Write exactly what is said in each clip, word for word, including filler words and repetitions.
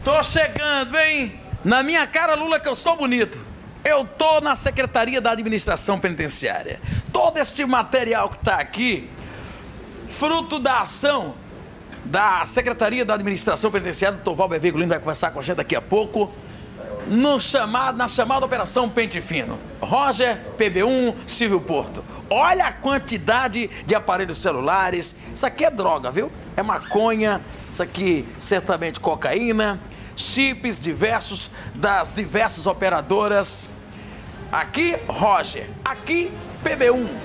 Tô chegando, hein? Na minha cara, Lula, que eu sou bonito. Eu tô na Secretaria da Administração Penitenciária. Todo este material que tá aqui, fruto da ação da Secretaria da Administração Penitenciária, o doutor Valber Virgulino vai conversar com a gente daqui a pouco, no chamado, na chamada Operação Pente Fino. Roger, P B um, Silvio Porto. Olha a quantidade de aparelhos celulares. Isso aqui é droga, viu? É maconha, isso aqui certamente cocaína, chips diversos das diversas operadoras. Aqui, Roger. Aqui, P B um.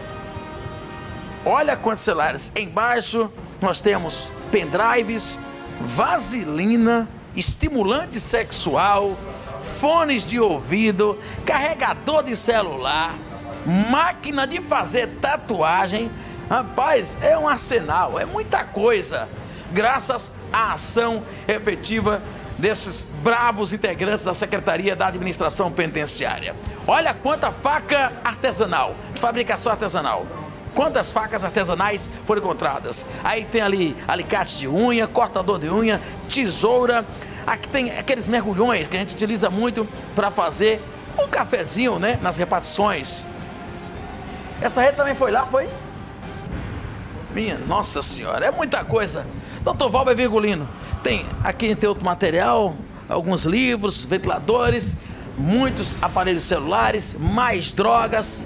Olha quantos celulares. Embaixo, nós temos pendrives, vaselina, estimulante sexual, fones de ouvido, carregador de celular, máquina de fazer tatuagem. Rapaz, é um arsenal, é muita coisa. Graças à ação efetiva desses bravos integrantes da Secretaria da Administração Penitenciária. Olha quanta faca artesanal, de fabricação artesanal. Quantas facas artesanais foram encontradas? Aí tem ali alicate de unha, cortador de unha, tesoura. Aqui tem aqueles mergulhões que a gente utiliza muito para fazer um cafezinho, né, nas repartições. Essa rede também foi lá, foi? Minha Nossa Senhora, é muita coisa. doutor Valber Virgulino, tem aqui tem outro material, alguns livros, ventiladores, muitos aparelhos celulares, mais drogas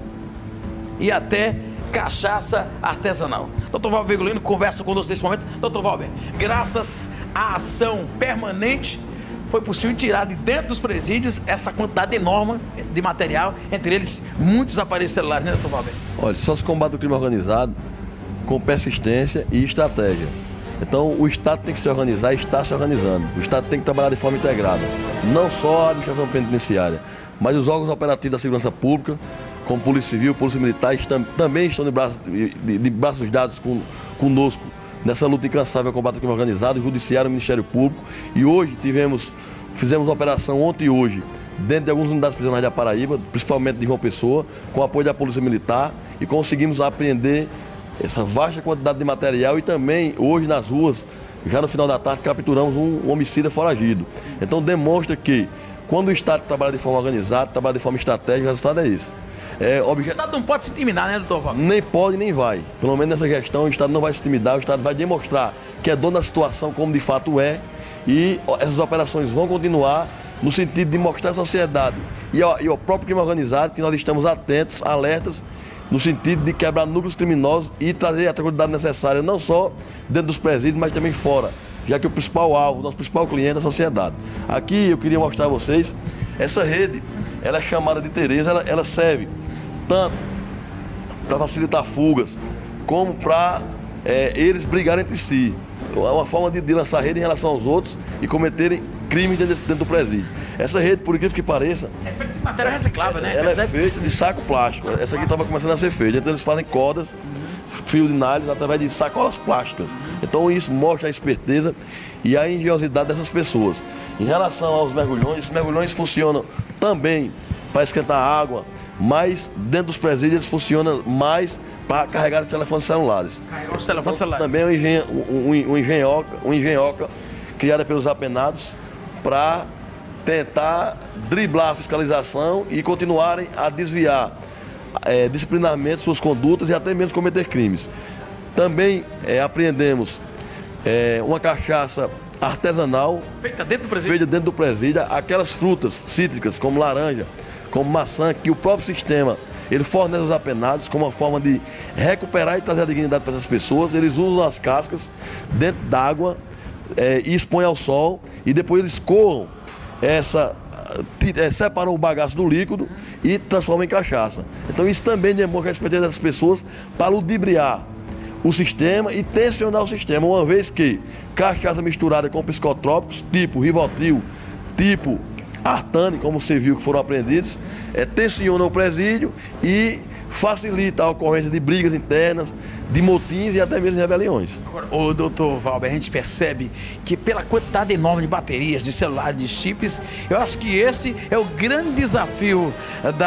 e até cachaça artesanal. doutor Valber Virgulino conversa conosco nesse momento. doutor Valber, graças à ação permanente, foi possível tirar de dentro dos presídios essa quantidade enorme de material, entre eles muitos aparelhos celulares, né, doutor Valber? Olha, só se combate o crime organizado com persistência e estratégia. Então, o Estado tem que se organizar e está se organizando. O Estado tem que trabalhar de forma integrada. Não só a administração penitenciária, mas os órgãos operativos da segurança pública, como Polícia Civil, Polícia Militar, estão, também estão de braços, de, de braços dados com, conosco nessa luta incansável contra o crime organizado, o Judiciário, o Ministério Público. E hoje tivemos, fizemos uma operação ontem e hoje, dentro de algumas unidades prisionais da Paraíba, principalmente de João Pessoa, com apoio da Polícia Militar, e conseguimos apreender essa vasta quantidade de material e também, hoje nas ruas, já no final da tarde, capturamos um, um homicida foragido. Então demonstra que, quando o Estado trabalha de forma organizada, trabalha de forma estratégica, o resultado é esse. É, obje... O Estado não pode se intimidar, né, doutor Valber? Nem pode, nem vai. Pelo menos nessa questão, o Estado não vai se intimidar, o Estado vai demonstrar que é dono da situação como de fato é, e essas operações vão continuar no sentido de mostrar à sociedade e ao, e ao próprio crime organizado que nós estamos atentos, alertas, no sentido de quebrar núcleos criminosos e trazer a tranquilidade necessária, não só dentro dos presídios, mas também fora, já que o principal alvo, nosso principal cliente é a sociedade. Aqui eu queria mostrar a vocês, essa rede, ela é chamada de Tereza, ela, ela serve tanto para facilitar fugas, como para é, eles brigarem entre si. É uma forma de, de lançar rede em relação aos outros e cometerem crimes dentro, dentro do presídio. Essa rede, por incrível que pareça, é feita de matéria reciclável, né? Ela é feita de saco plástico. Essa aqui estava começando a ser feita. Então eles fazem cordas, fio de nylon através de sacolas plásticas. Então isso mostra a esperteza e a engenhosidade dessas pessoas. Em relação aos mergulhões, os mergulhões funcionam também para esquentar água, mas dentro dos presídios eles funcionam mais para carregar os telefones celulares. Carregar os telefones celulares. Também é um, engen um, um, um engenhoca, um engenhoca criada pelos apenados para tentar driblar a fiscalização e continuarem a desviar é, disciplinarmente suas condutas e até mesmo cometer crimes. Também é, apreendemos é, uma cachaça artesanal feita dentro do presídio. feita dentro do presídio, aquelas frutas cítricas como laranja, como maçã, que o próprio sistema ele fornece aos apenados como uma forma de recuperar e trazer a dignidade para essas pessoas. Eles usam as cascas dentro d'água é, e expõem ao sol e depois eles coam essa, é, separam o bagaço do líquido e transformam em cachaça. Então isso também demonstra a experiência dessas pessoas para ludibriar o sistema e tensionar o sistema, uma vez que cachaça misturada com psicotrópicos, tipo Rivotril, tipo Artane, como você viu que foram apreendidos, é, tensiona o presídio e facilita a ocorrência de brigas internas, de motins e até mesmo de rebeliões. Agora, ô doutor Valber, a gente percebe que pela quantidade enorme de baterias, de celulares, de chips, eu acho que esse é o grande desafio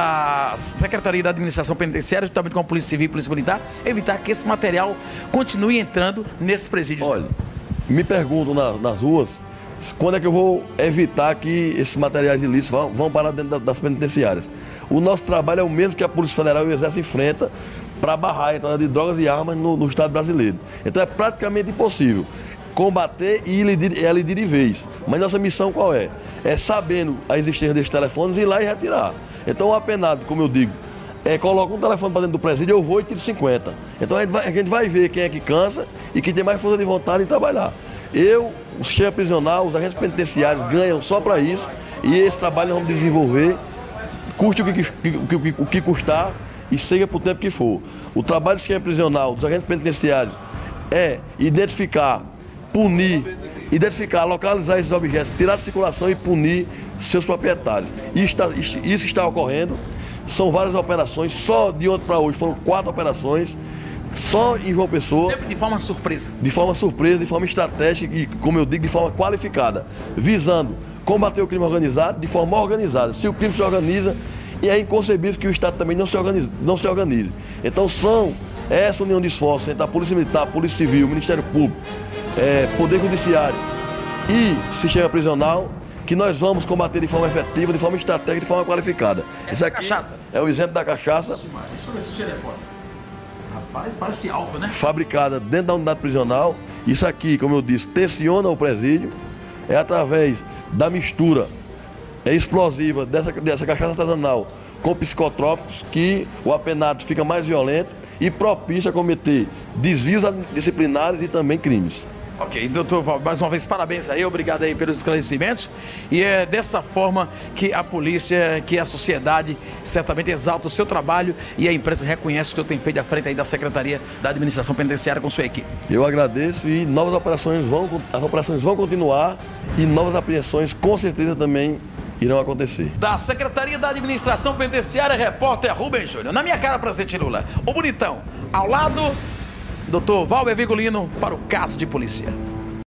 da Secretaria da Administração Penitenciária, juntamente com a Polícia Civil e Polícia Militar, evitar que esse material continue entrando nesses presídios. Olha, me perguntam na, nas ruas quando é que eu vou evitar que esses materiais ilícitos vão, vão parar dentro das penitenciárias? O nosso trabalho é o mesmo que a Polícia Federal e o Exército enfrenta para barrar a entrada de drogas e armas no, no Estado brasileiro. Então é praticamente impossível combater e elidir de vez. Mas nossa missão qual é? É sabendo a existência desses telefones, ir lá e retirar. Então o apenado, como eu digo, é, coloca um telefone para dentro do presídio, eu vou e tiro cinquenta. Então a gente, vai, a gente vai ver quem é que cansa e quem tem mais força de vontade em trabalhar. Eu, o sistema prisional, os agentes penitenciários ganham só para isso, e esse trabalho nós vamos desenvolver, custe o que, o que, o que custar e seja por tempo que for. O trabalho do sistema prisional, dos agentes penitenciários, é identificar, punir, identificar, localizar esses objetos, tirar de circulação e punir seus proprietários. Isso está, isso está ocorrendo, são várias operações, só de ontem para hoje foram quatro operações, só em João Pessoa. Sempre de forma surpresa. De forma surpresa, de forma estratégica e, como eu digo, de forma qualificada, visando combater o crime organizado de forma organizada. Se o crime se organiza, e é inconcebível que o Estado também não se organize. Não se organize. Então são essa união de esforços entre a Polícia Militar, a Polícia Civil, o Ministério Público, é, Poder Judiciário e Sistema Prisional que nós vamos combater de forma efetiva, de forma estratégica, de forma qualificada. Isso aqui é o exemplo da cachaça. Deixa eu ver esse telefone. Rapaz, parece álcool, né? Fabricada dentro da unidade prisional. Isso aqui, como eu disse, tensiona o presídio. É através da mistura é explosiva dessa, dessa cachaça artesanal com psicotrópicos que o apenado fica mais violento e propicia a cometer desvios disciplinares e também crimes. Ok, doutor Val, mais uma vez parabéns aí, obrigado aí pelos esclarecimentos. E é dessa forma que a polícia, que a sociedade certamente exalta o seu trabalho e a imprensa reconhece o que o senhor tem feito à frente aí da Secretaria da Administração Penitenciária com sua equipe. Eu agradeço e novas operações vão, as operações vão continuar e novas apreensões com certeza também irão acontecer. Da Secretaria da Administração Penitenciária, repórter Rubens Júnior. Na minha cara, presidente Lula, o bonitão, ao lado... doutor Valber Vigolino para o Caso de Polícia.